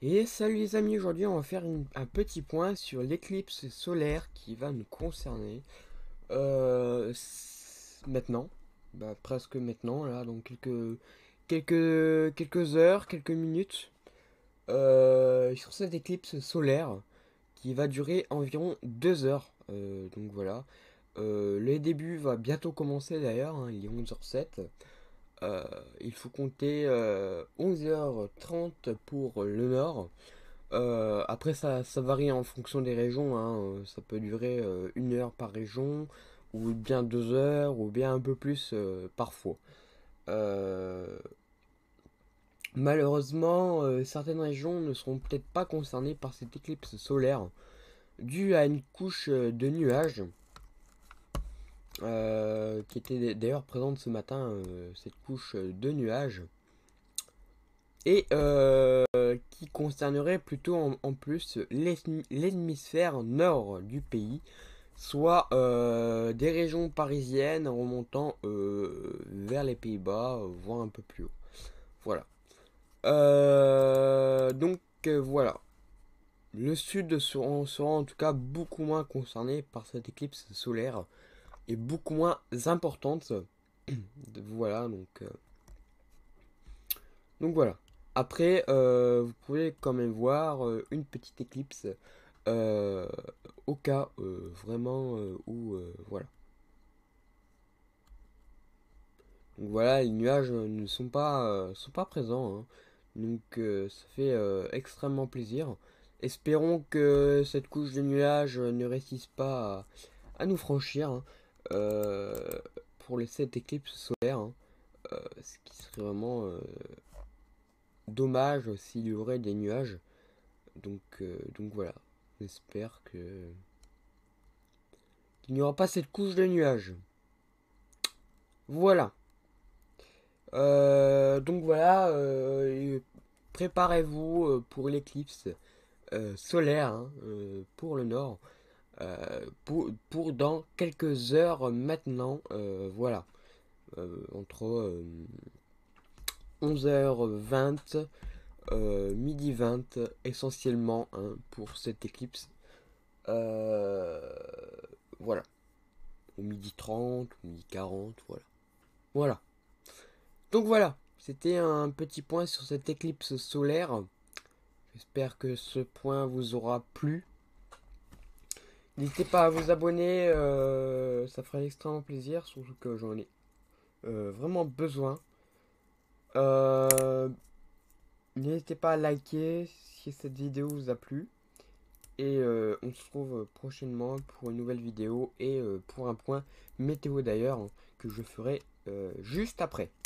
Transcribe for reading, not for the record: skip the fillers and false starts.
Et salut les amis, aujourd'hui on va faire un petit point sur l'éclipse solaire qui va nous concerner maintenant, presque maintenant là, donc quelques heures, quelques minutes sur cette éclipse solaire qui va durer environ 2 heures. Donc voilà, le début va bientôt commencer d'ailleurs, hein, il est 11h07. Euh, il faut compter 11h30 pour le nord. Après, ça varie en fonction des régions, hein. Ça peut durer 1 heure par région, ou bien 2 heures, ou bien un peu plus parfois. Euh, Malheureusement, certaines régions ne seront peut-être pas concernées par cette éclipse solaire, due à une couche de nuages, qui était d'ailleurs présente ce matin, cette couche de nuages, et qui concernerait plutôt en plus l'hémisphère nord du pays, soit des régions parisiennes remontant vers les Pays-Bas, voire un peu plus haut. Voilà. Voilà. Le sud sera en tout cas beaucoup moins concerné par cette éclipse solaire et beaucoup moins importante. Voilà, donc voilà. Après, vous pouvez quand même voir une petite éclipse euh, au cas vraiment où voilà. Donc voilà, les nuages ne sont pas présents, hein. Donc ça fait extrêmement plaisir. Espérons que cette couche de nuages ne réussisse pas à nous franchir, hein, euh, pour cette éclipse solaire, hein. Ce qui serait vraiment dommage s'il y aurait des nuages. Donc voilà, j'espère qu'il n'y aura pas cette couche de nuages. Voilà. Donc voilà, préparez-vous pour l'éclipse solaire, hein, pour le nord, pour dans quelques heures maintenant. Voilà. Entre 11h20, midi 20 essentiellement, hein, pour cette éclipse. Euh, voilà. Au midi 30, au midi 40, voilà. Voilà. Donc voilà, c'était un petit point sur cette éclipse solaire. J'espère que ce point vous aura plu. N'hésitez pas à vous abonner, ça ferait extrêmement plaisir, surtout que j'en ai vraiment besoin. Euh, N'hésitez pas à liker si cette vidéo vous a plu. Et on se retrouve prochainement pour une nouvelle vidéo et pour un point météo d'ailleurs, hein, que je ferai juste après.